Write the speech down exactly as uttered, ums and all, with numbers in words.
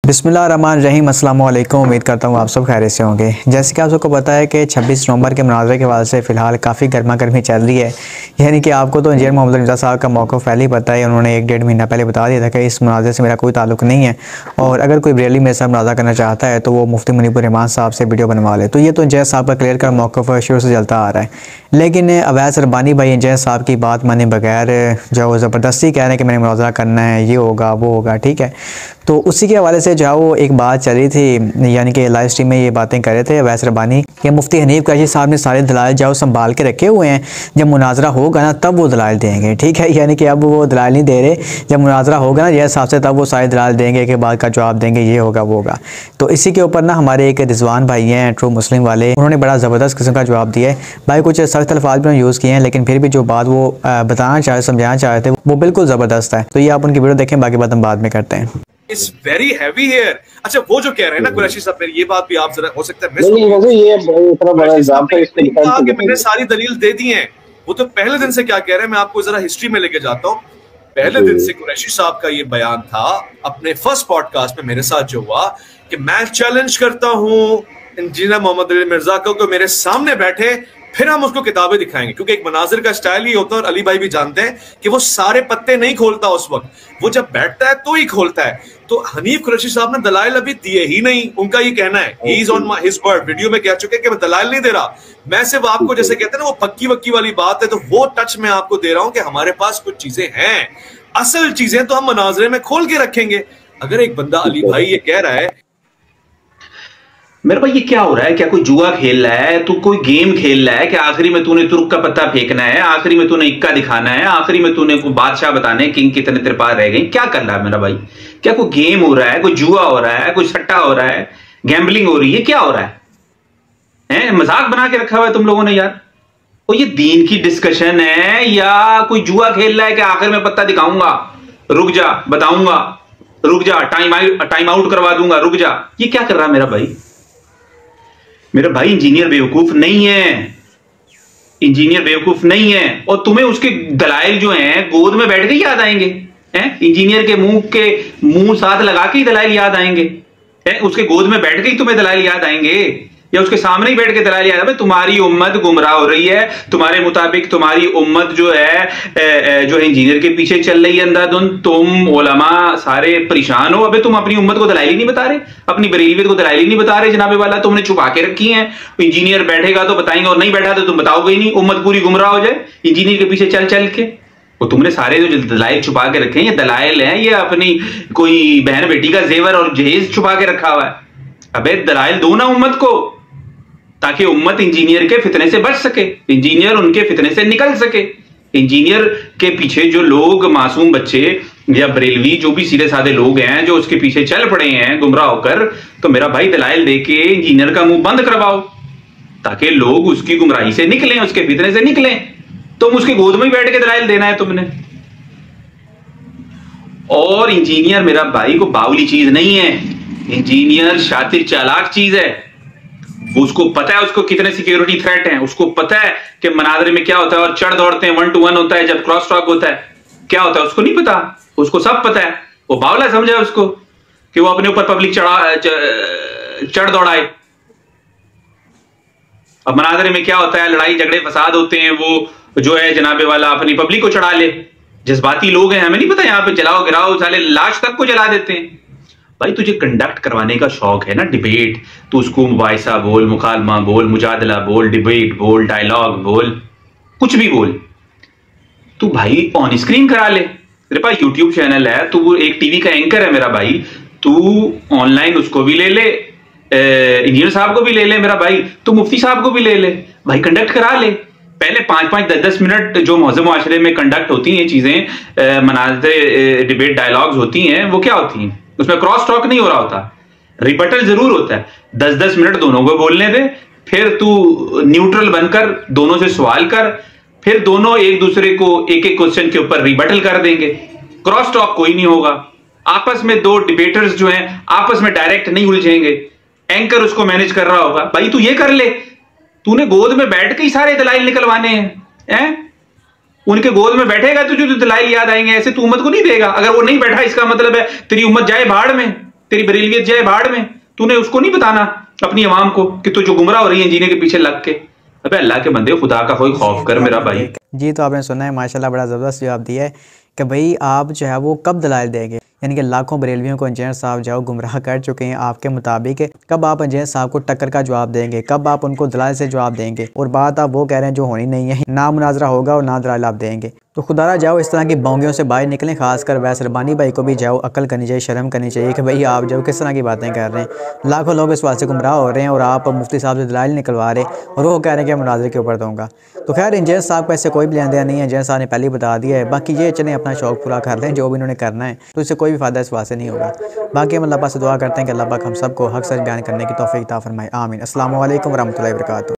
बिस्मिल्लाहिर्रहमानिर्रहीम, अस्सलाम वालेकुम। उम्मीद करता हूँ आप सब खैरियत से होंगे। जैसे कि आप सबको पता है कि छब्बीस नवंबर के मुनाज़रे के बाद से फ़िलहाल काफ़ी गर्मा गर्मी चल रही है। यानी कि आपको तो इंजीनियर मोहम्मद मिर्ज़ा साहब का मौक़िफ़ पहले ही पता है। उन्होंने एक डेढ़ महीना पहले बता दिया था कि इस मुनाज़रे से मेरा कोई ताल्लुक़ नहीं है, और अगर कोई बरेली मेरे साथ मुनाज़रा करना चाहता है तो वो मुफ्ती मुनीबुर रहमान साहब से वीडियो बनवा ले। तो ये तो इंजीनियर साहब का क्लियर का मौक़िफ़ शुरू से चलता आ रहा है। लेकिन अवैस रब्बानी भाई इंजीनियर साहब की बात माने बगैर जो ज़बरदस्ती कह रहे हैं कि मैंने मुनाज़रा करना है, ये होगा वो होगा, ठीक है। तो उसी के हवाले से जो वो एक बात चल रही थी, यानी कि लाइव स्ट्रीम में ये बातें कर रहे थे अवैस रब्बानी कि मुफ्ती हनीफ कुरैशी साहब ने सारे दलाइल जाओ संभाल के रखे हुए हैं, जब मुनाजरा होगा ना तब वो दलाइल देंगे, ठीक है। यानी कि अब वो दलाइल नहीं दे रहे, जब मुनाजरा होगा ना जैसे साहब से तब वो सारे दलाइल देंगे कि बाद का जवाब देंगे, ये होगा वो होगा। तो इसी के ऊपर ना हमारे एक रिजवान भाई हैं ट्रू मुस्लिम वाले, उन्होंने बड़ा ज़बरदस्त किस्म का जवाब दिया है। भाई कुछ सख्त अल्फाज भी यूज़ किए हैं, लेकिन फिर भी जो बात वो बताना चाहे समझाना चाहे थे वो बिल्कुल ज़बरदस्त है। तो ये आप उनकी वीडियो देखें, बाकी बात हम बाद में करते हैं। It's very heavy here. अच्छा, वो जो कह रहे हैं ना कुरैशी साहब, ये बात भी आप जरा हो सकता है मिस नहीं, नहीं, वैसे ये इतना बड़ा एग्जाम पे इसको कहा कि मैंने सारी दलील दे दी है। वो तो पहले दिन से क्या कह रहे हैं, मैं आपको जरा हिस्ट्री में लेके जाता हूँ। पहले दिन से कुरैशी साहब का ये बयान था अपने फर्स्ट पॉडकास्ट में मेरे साथ जो हुआ कि मैं चैलेंज करता हूँ इंजीनियर मोहम्मद मिर्जा को कि मेरे सामने बैठे, फिर हम उसको किताबें दिखाएंगे। क्योंकि एक मनाजिर का स्टाइल ही होता है, और अली भाई भी जानते हैं कि वो सारे पत्ते नहीं खोलता उस वक्त, वो जब बैठता है तो ही खोलता है। तो हनीफ कुरैशी साहब ने दलाइल अभी दिए ही नहीं, उनका ये कहना है, he is on his word, video में कह चुके कि मैं दलाइल नहीं दे रहा, मैं सिर्फ आपको जैसे कहते हैं ना वो पक्की वक्की वाली बात है, तो वो टच मैं आपको दे रहा हूं कि हमारे पास कुछ चीजें हैं, असल चीजें तो हम मनाजरे में खोल के रखेंगे। अगर एक बंदा अली भाई ये कह रहा है, मेरे भाई ये क्या हो रहा है, क्या कोई जुआ खेल रहा है, तू कोई गेम खेल रहा है कि आखिरी में तूने तुर्क का पत्ता फेंकना है, आखिरी में तूने इक्का दिखाना है, आखिरी में तूने कोई बादशाह बताने किंग कितने तेरे पास रह गए, क्या कर रहा है मेरा भाई? क्या कोई गेम हो रहा है, कोई जुआ हो रहा है, कोई सट्टा हो रहा है, गैम्बलिंग हो रही है, क्या हो रहा है? हैं, मजाक बना के रखा हुआ है तुम लोगों ने यार। और ये दीन की डिस्कशन है या कोई जुआ खेल रहा है कि आखिर में पत्ता दिखाऊंगा, रुक जा बताऊंगा, रुक जा टाइम टाइम आउट करवा दूंगा, रुक जा। ये क्या कर रहा है मेरा भाई? मेरा भाई इंजीनियर बेवकूफ नहीं है, इंजीनियर बेवकूफ नहीं है, और तुम्हें उसके दलाइल जो हैं गोद में बैठ के याद आएंगे, हैं? इंजीनियर के मुंह के मुंह साथ लगा के ही दलाइल याद आएंगे, हैं? उसके गोद में बैठ के ही तुम्हें दलाइल याद आएंगे, या उसके सामने ही बैठ के दलाइल याद आएंगे? तुम्हारी उम्मत गुमराह हो रही है, तुम्हारे मुताबिक तुम्हारी उम्मत जो है जो है इंजीनियर के पीछे चल रही है अंधाधुंध, तुम उलमा सारे परेशान हो। अबे तुम अपनी उम्मत को दलाइल ही नहीं बता रहे, अपनी बरेलियत को दलाइल ही नहीं बता रहे जनाबे वाला, तुमने छुपा के रखी है। इंजीनियर बैठेगा तो बताएंगे, और नहीं बैठा तो तुम बताओगे ही नहीं, उम्मत पूरी गुमराह हो जाए इंजीनियर के पीछे चल चल के। वो तुमने सारे जो दलाइल छुपा के रखे हैं, ये दलाइल हैं, ये अपनी कोई बहन बेटी का जेवर और जहेज छुपा के रखा हुआ है। अबे दलाइल दो ना उम्मत को, ताकि उम्मत इंजीनियर के फितने से बच सके, इंजीनियर उनके फितने से निकल सके। इंजीनियर के पीछे जो लोग मासूम बच्चे या बरेलवी जो भी सीधे साधे लोग हैं जो उसके पीछे चल पड़े हैं गुमराह होकर, तो मेरा भाई दलाइल देके इंजीनियर का मुंह बंद करवाओ, ताकि लोग उसकी गुमराही से निकलें, उसके फितने से निकलें। तुम उसके गोद में ही बैठ के दलाइल देना है तुमने। और इंजीनियर मेरा भाई को बावली चीज नहीं है, इंजीनियर शातिर चालाक चीज है। उसको पता है उसको कितने सिक्योरिटी थ्रेट हैं, उसको पता है कि मनाजरे में क्या होता है, और चढ़ दौड़ते हैं, वन टू वन होता है, जब क्रॉस टॉक होता है क्या होता है उसको नहीं पता, उसको सब पता है। वो बावला समझा उसको कि वो अपने ऊपर पब्लिक चढ़ा चढ़ दौड़ाए। अब मनाजरे में क्या होता है, लड़ाई झगड़े फसाद होते हैं, वो जो है जनाबे वाला अपनी पब्लिक को चढ़ा ले। जज्बाती लोग हैं, हमें नहीं पता, यहाँ पे जलाओ गिराओ साले लाश तक को जला देते हैं। भाई तुझे कंडक्ट करवाने का शौक है ना डिबेट, तू उसको मुबाहिसा बोल, मुकालमा बोल, मुजादला बोल, डिबेट बोल, डायलॉग बोल, कुछ भी बोल, तू भाई ऑन स्क्रीन करा ले। तेरे पास यूट्यूब चैनल है, तू एक टीवी का एंकर है मेरा भाई, तू ऑनलाइन उसको भी ले ले, इंजीनियर साहब को भी ले ले मेरा भाई, तू मुफ्ती साहब को भी ले ले भाई, कंडक्ट करा ले। पहले पांच पांच दस दस मिनट जो मौजूद मुआशरे में कंडक्ट होती हैं चीजें, मनाज़रे डिबेट डायलॉग्स होती हैं, वो क्या होती हैं? उसमें क्रॉस टॉक नहीं हो रहा होता, रिबटल जरूर होता है। दस दस मिनट दोनों को बोलने दे, फिर तू न्यूट्रल बनकर दोनों से सवाल कर, फिर दोनों एक दूसरे को एक एक क्वेश्चन के ऊपर रिबटल कर देंगे। क्रॉस टॉक कोई नहीं होगा, आपस में दो डिबेटर्स जो हैं आपस में डायरेक्ट नहीं उलझेंगे, एंकर उसको मैनेज कर रहा होगा। भाई तू ये कर ले, तूने गोद में बैठ के ही सारे दलाइल निकलवाने हैं, हैं? उनके गोद में बैठेगा तुझे तो दलाइल याद आएंगे, ऐसे तू उम्मत को नहीं देगा। अगर वो नहीं बैठा इसका मतलब है तेरी उम्मत जाए भाड़ में, तेरी बरेलियत जाए भाड़ में। तूने उसको नहीं बताना अपनी आवाम को कि तू जो गुमराह हो रही है जीने के पीछे लग के। अबे अल्लाह के बंदे, खुदा का कोई खौफ कर मेरा भाई। जी तो आपने सुना है माशाल्लाह, बड़ा ज़बरदस्त जवाब दिया है कि भाई आप जो है वो कब दलाइल देंगे, यानी कि लाखों बरेलवियों को इंजीनियर साहब जो गुमराह कर चुके हैं आपके मुताबिक, कब आप इंजीनियर साहब को टक्कर का जवाब देंगे, कब आप उनको दलाइल से जवाब देंगे। और बात आप वो कह रहे हैं जो होनी नहीं है, ना मुनाजरा होगा और ना दलाइल आप देंगे। तो खुदारा जाओ इस तरह की बोंगियों से बाहर निकलें, खासकर वैस रबानी भाई को भी जाओ अकल करनी चाहिए, शर्म करनी चाहिए कि भाई आप जो किस तरह की बातें कर रहे हैं। लाखों लोग इस बात से गुमराह हो रहे हैं और आप मुफ्ती साहब से दलाइल निकलवा रहे और वो कह रहे हैं कि मुनाजरे के ऊपर दूंगा। तो खैर इंजीनियर साहब को ऐसे कोई भी लेन देन नहीं है, इंजीनियर साहब ने पहले ही बता दिया है। बाकी ये चलें अपना शौक पूरा कर लें, जो भी इन्होंने करना है, तो इससे कोई भी फायदा इस बात से नहीं होगा। बाकी हम अल्लाह पाक से दुआ करते हैं कि अल्लाह पाक हम सबको हक सच बयान करने की तौफीक अता फरमाए। आमीन। अस्सलामु अलैकुम वरहमतुल्लाहि वबरकातुहू।